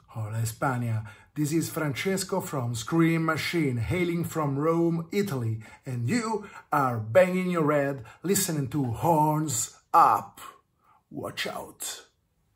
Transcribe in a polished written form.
Hola España, this is Francesco from Scream Machine, hailing from Rome, Italy, and you are banging your head listening to Horns Up. Watch out!